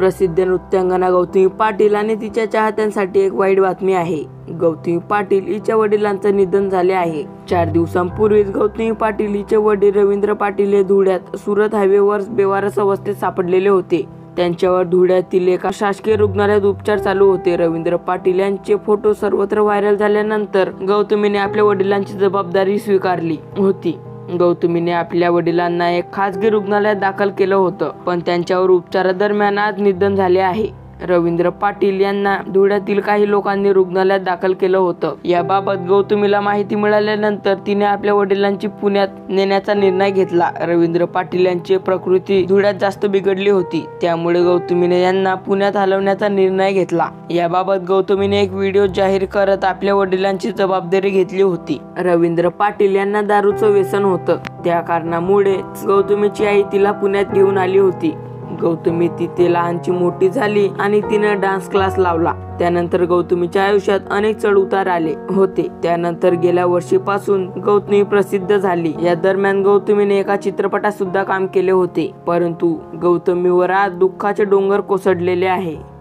प्रसिद्ध नृत्यांगना गौतमी पाटील आणि तिच्या चाहत्यांसाठी एक वाईट बातमी आहे। गौतमी पाटील हिच्या वडिलांचं निधन झाले आहे। 4 दिवसांपूर्वीच गौतमी पाटील हिचे वडील रवींद्र पाटील हे धुळ्यात सुरत हायवेवर बेवारस अवस्थेत सापडलेले होते। त्यांच्यावर धुळ्यातील एका शासकीय रुग्णालयात उपचार चालू होते। रवींद्र पाटील यांचे फोटो सर्वत्र व्हायरल झाल्यानंतर गौतमीने आपल्या वडिलांची जबाबदारी स्वीकारली होती। गौतमीने आपल्या वडिलांना एक खासगी रुग्णालयात दाखल केलं होतं, पण त्यांच्यावर उपचारादरम्यान आज निधन झाले आहे। रवींद्र पाटील यांना धुळ्यातील काही लोकांनी रुग्णालयात दाखल केलं होतं। याबाबत गौतमीला माहिती मिळाल्यानंतर तिने आपल्या वडिलांची पुण्यात नेण्याचा निर्णय घेतला। रवींद्र पाटील यांची प्रकृती धुळ्यात जास्त बिघडली होती, त्यामुळे गौतमीने यांना पुण्यात हलवण्याचा निर्णय घेतला। याबाबत गौतमीने एक व्हिडिओ जाहीर करत आपल्या वडिलांची जबाबदारी घेतली होती। रवींद्र पाटील यांना दारूचं व्यसन होतं, त्या कारणामुळे गौतमीची आई तिला पुण्यात घेऊन आली होती। गौतमी तिथे लहानची मोठी झाली आणि तिने डान्स क्लास लावला। त्यानंतर गौतमीच्या आयुष्यात अनेक चढउतार आले होते। त्यानंतर गेल्या वर्षीपासून गौतमी प्रसिद्ध झाली। या दरम्यान गौतमीने एका चित्रपटात सुद्धा काम केले होते, परंतु गौतमीवर आज दुःखाचे डोंगर कोसळलेले आहे।